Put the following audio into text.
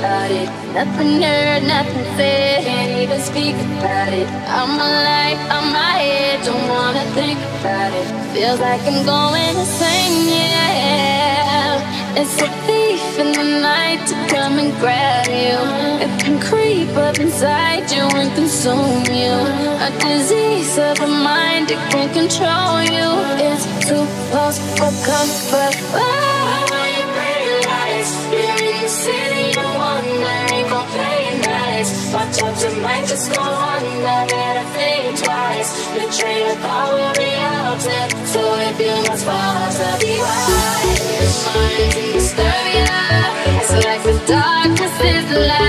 about it. Nothing heard, nothing said, can't even speak about it. I'm alive, on my head, don't wanna think about it. Feels like I'm going insane, yeah. It's a thief in the night to come and grab you. It can creep up inside you and consume you. A disease of the mind, it can control you. It's too close for comfort. City, you wonder, ain't gon' play it nice. Watch out, you might just go under. Better think twice. The train of thought will be altered. So if you must fall, to be wise. Your mind can disturb you. It's like the darkness is light.